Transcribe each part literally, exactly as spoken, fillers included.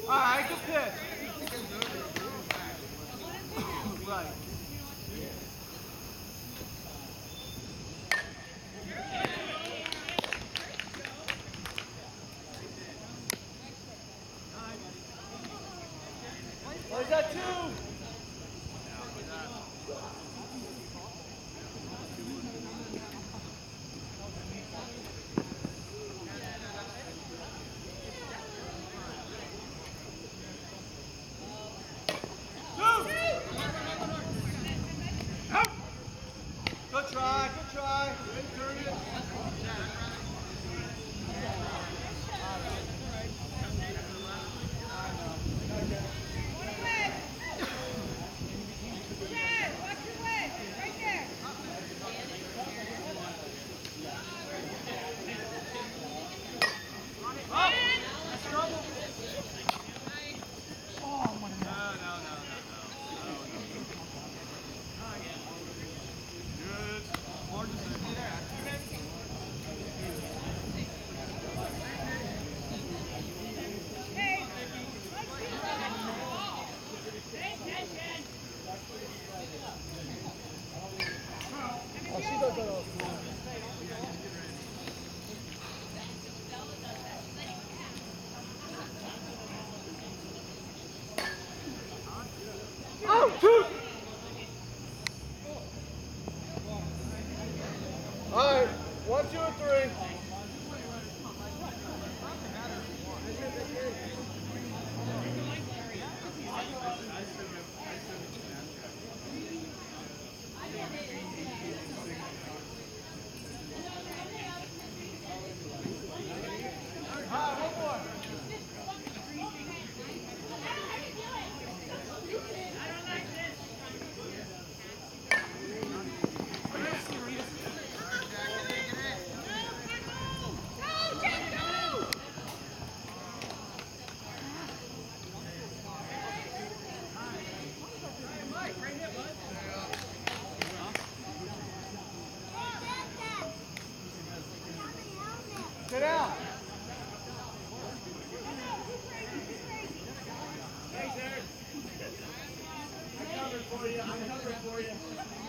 right, good pitch. Right. Where's that two? Good try, good try. Oh, two. All right, one, two, and three. Sit down. Thanks, Eric. I covered for you. I covered for you.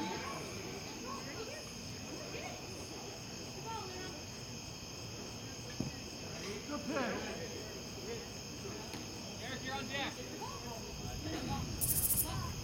Good pitch. Eric, you're on deck.